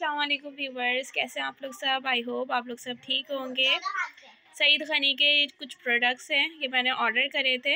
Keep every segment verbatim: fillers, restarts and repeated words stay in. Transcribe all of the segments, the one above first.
अस्सलाम वालेकुम व्यूवर्स, कैसे हैं आप लोग सब। आई होप आप लोग सब ठीक होंगे। सईद गनी के कुछ प्रोडक्ट्स हैं, ये मैंने ऑर्डर करे थे,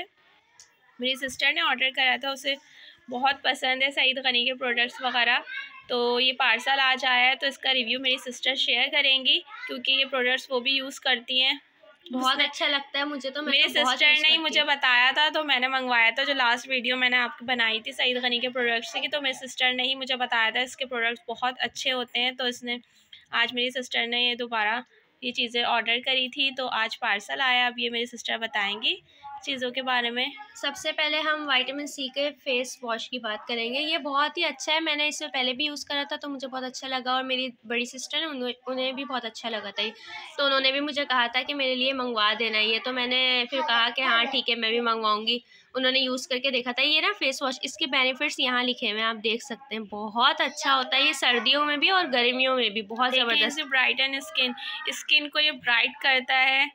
मेरी सिस्टर ने ऑर्डर करा था, उसे बहुत पसंद है सईद गनी के प्रोडक्ट्स वगैरह। तो ये पार्सल आज आया है, तो इसका रिव्यू मेरी सिस्टर शेयर करेंगी क्योंकि ये प्रोडक्ट्स वो भी यूज़ करती हैं। बहुत अच्छा लगता है मुझे तो। मेरी तो सिस्टर ने ही मुझे बताया था, तो मैंने मंगवाया था। जो लास्ट वीडियो मैंने आपको बनाई थी सईद गनी के प्रोडक्ट्स की, तो मेरी सिस्टर ने ही मुझे बताया था इसके प्रोडक्ट्स बहुत अच्छे होते हैं। तो इसने आज मेरी सिस्टर ने ये दोबारा ये चीज़ें ऑर्डर करी थी, तो आज पार्सल आया। अब ये मेरी सिस्टर बताएंगी चीज़ों के बारे में। सबसे पहले हम विटामिन सी के फेस वॉश की बात करेंगे। ये बहुत ही अच्छा है, मैंने इससे पहले भी यूज़ करा था तो मुझे बहुत अच्छा लगा, और मेरी बड़ी सिस्टर है उन्हें उन्हें भी बहुत अच्छा लगा था, तो उन्होंने भी मुझे कहा था कि मेरे लिए मंगवा देना ये। तो मैंने फिर कहा कि हाँ ठीक है, मैं भी मंगवाऊंगी। उन्होंने यूज़ करके देखा था ये ना फेस वॉश, इसके बेनिफिट्स यहाँ लिखे हुए हैं, आप देख सकते हैं। बहुत अच्छा होता है ये सर्दियों में भी और गर्मियों में भी, बहुत ज़बरदस्त। ब्राइटन स्किन स्किन को ये ब्राइट करता है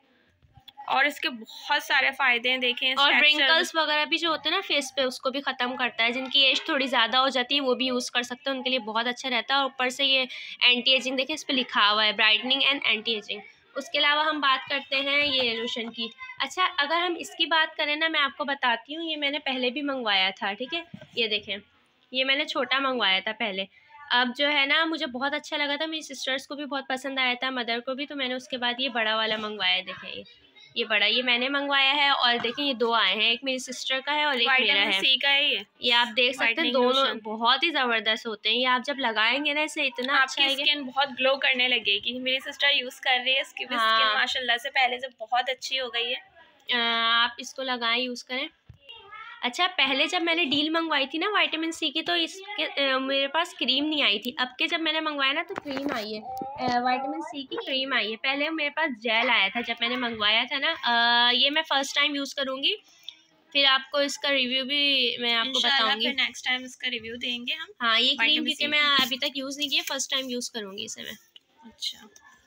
और इसके बहुत सारे फ़ायदे हैं, देखें। और रिंकल्स वगैरह भी जो होते हैं ना फेस पे, उसको भी ख़त्म करता है। जिनकी एज थोड़ी ज़्यादा हो जाती है वो भी यूज़ कर सकते हैं, उनके लिए बहुत अच्छा रहता है। और ऊपर से ये एंटी एजिंग, देखें इस पर लिखा हुआ है ब्राइटनिंग एंड एंटी एजिंग। उसके अलावा हम बात करते हैं ये लोशन की। अच्छा, अगर हम इसकी बात करें ना, मैं आपको बताती हूँ, ये मैंने पहले भी मंगवाया था, ठीक है। ये देखें, ये मैंने छोटा मंगवाया था पहले। अब जो है ना, मुझे बहुत अच्छा लगा था, मेरी सिस्टर्स को भी बहुत पसंद आया था, मदर को भी। तो मैंने उसके बाद ये बड़ा वाला मंगवाया। देखें ये ये बड़ा, ये मैंने मंगवाया है। और देखें ये दो आए हैं, एक मेरी सिस्टर का है और एक मेरा है। सी का है ये ये आप देख सकते हैं, दोनों बहुत ही ज़बरदस्त होते हैं। ये आप जब लगाएंगे ना, इसे इतना आपकी अच्छा स्किन बहुत ग्लो करने लगेगी। मेरी सिस्टर यूज़ कर रही है, इसकी भी हाँ। स्किन माशाल्लाह से पहले से बहुत अच्छी हो गई है। आप इसको लगाएं, यूज़ करें। अच्छा, पहले जब मैंने डील मंगवाई थी ना विटामिन सी की, तो इसके आ, मेरे पास क्रीम नहीं आई थी। अब के जब मैंने मंगवाया ना, तो क्रीम आई है, विटामिन सी की क्रीम आई है। पहले मेरे पास जेल आया था जब मैंने मंगवाया था ना। आ, ये मैं फ़र्स्ट टाइम यूज़ करूँगी, फिर आपको इसका रिव्यू भी मैं आपको बताऊंगी। फिर नेक्स्ट टाइम इसका रिव्यू देंगे हम। हाँ, ये क्रीम क्योंकि मैं अभी तक यूज़ नहीं किया, फर्स्ट टाइम यूज़ करूँगी इसे मैं। अच्छा,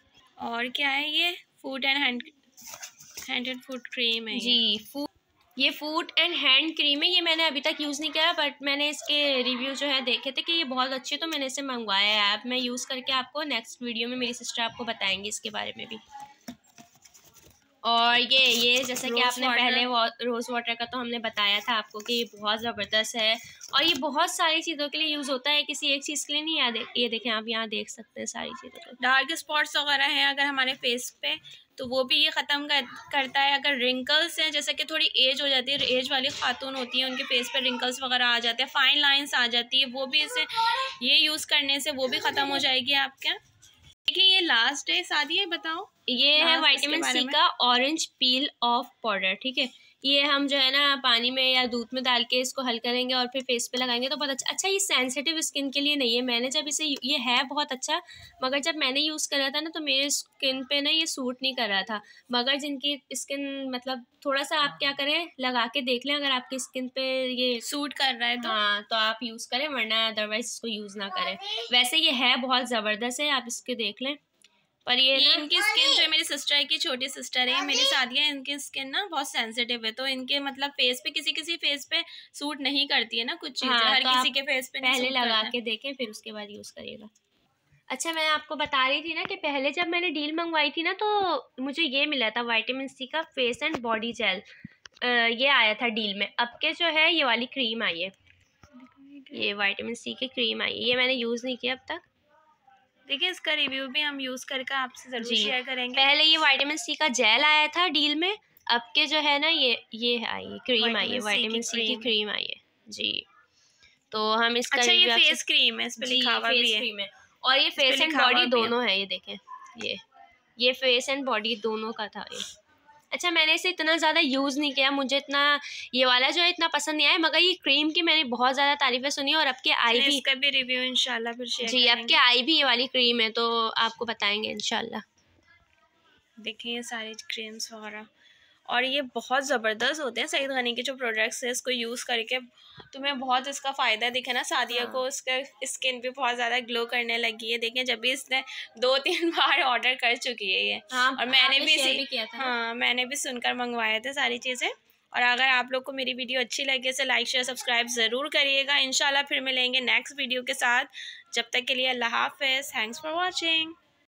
और क्या है ये? Food and hand hand and food cream है जी। फूड ये फूड एंड हैंड क्रीम है। ये मैंने अभी तक यूज़ नहीं किया, बट मैंने इसके रिव्यू जो है देखे थे कि ये बहुत अच्छी, तो मैंने इसे मंगवाया है। अब मैं यूज़ करके आपको नेक्स्ट वीडियो में मेरी सिस्टर आपको बताएंगी इसके बारे में भी। और ये ये जैसे कि आपने पहले रोज़ वाटर का तो हमने बताया था आपको कि ये बहुत ज़बरदस्त है, और ये बहुत सारी चीज़ों के लिए यूज़ होता है, किसी एक चीज़ के लिए नहीं। याद ये देखें, आप यहाँ देख सकते हैं सारी चीज़ों को। डार्क स्पॉट्स वगैरह हैं अगर हमारे फेस पे, तो वो भी ये ख़त्म कर, करता है। अगर रिंकल्स हैं, जैसे कि थोड़ी एज हो जाती है, एज वाली खातून होती हैं, उनके फेस पे रिंकल्स वगैरह आ जाते हैं, फाइन लाइंस आ जाती है, वो भी इसे ये यूज़ करने से वो भी ख़त्म हो जाएगी आपके। देखिए ये लास्ट है शादी है, बताओ। ये है विटामिन सी का ऑरेंज पील ऑफ पाउडर, ठीक है। ये हम जो है ना पानी में या दूध में डाल के इसको हल करेंगे और फिर फेस पे लगाएंगे तो बहुत अच्छा। अच्छा, ये सेंसिटिव स्किन के लिए नहीं है। मैंने जब इसे, ये है बहुत अच्छा, मगर जब मैंने यूज़ करा था ना, तो मेरे स्किन पे ना ये सूट नहीं कर रहा था। मगर जिनकी स्किन मतलब थोड़ा सा, आप क्या करें, लगा के देख लें, अगर आपकी स्किन पे ये सूट कर रहा है तो हाँ तो आप यूज़ करें, वरना अदरवाइज इसको यूज़ ना करें। वैसे ये है बहुत ज़बरदस्त है, आप इसके देख लें। पर ये, ये इनकी स्किन जो है, मेरी सिस्टर की छोटी सिस्टर है, मेरी सादिया, इनकी स्किन ना बहुत सेंसिटिव है, तो इनके मतलब फेस पे, किसी किसी फेस पे सूट नहीं करती है ना कुछ चीजें। हाँ, हर तो किसी के फेस पे पहले लगा के देखें, फिर उसके बाद यूज़ करिएगा। अच्छा, मैं आपको बता रही थी ना कि पहले जब मैंने डील मंगवाई थी ना, तो मुझे ये मिला था विटामिन सी का फेस एंड बॉडी जेल, ये आया था डील में। अब के जो है ये वाली क्रीम आई है, ये विटामिन सी की क्रीम आई है, ये मैंने यूज़ नहीं किया अब तक। देखिए इसका रिव्यू भी हम यूज़ करके आपसे ज़रूर शेयर करेंगे। पहले ये विटामिन सी का जेल आया था डील में, अब के जो है ना ये ये आई है क्रीम आई है, विटामिन सी की क्रीम आई है जी। तो हम इसका, अच्छा ये फेस क्रीम है, इस पे लिखा हुआ भी है। क्रीम है, और ये फेस एंड बॉडी दोनों है। ये देखें, ये ये फेस एंड बॉडी दोनों का था ये। अच्छा, मैंने इसे इतना ज़्यादा यूज़ नहीं किया, मुझे इतना ये वाला जो है इतना पसंद नहीं आया, मगर ये क्रीम की मैंने बहुत ज़्यादा तारीफ़ें सुनी, और अब के आई भी, इसका भी रिव्यू इंशाल्लाह फिर शेयर जी, अब के आई भी ये वाली क्रीम है, तो आपको बताएंगे इंशाल्लाह। देखिए ये सारे क्रीम्स वगैरह, और ये बहुत ज़बरदस्त होते हैं सईद गनी के जो प्रोडक्ट्स है, इसको यूज़ करके तुम्हें बहुत इसका फ़ायदा दिखे ना। सादिया हाँ। को उसका स्किन भी बहुत ज़्यादा ग्लो करने लगी है। देखें, जब भी इसने दो तीन बार ऑर्डर कर चुकी है ये। हाँ, और मैंने भी, भी किया था। हाँ, मैंने भी सुनकर मंगवाए थे सारी चीज़ें। और अगर आप लोग को मेरी वीडियो अच्छी लगे तो लाइक शेयर सब्सक्राइब ज़रूर करिएगा। इंशाल्लाह फिर मिलेंगे नेक्स्ट वीडियो के साथ। जब तक के लिए अल्लाह हाफ़िज़, थैंक्स फॉर वॉचिंग।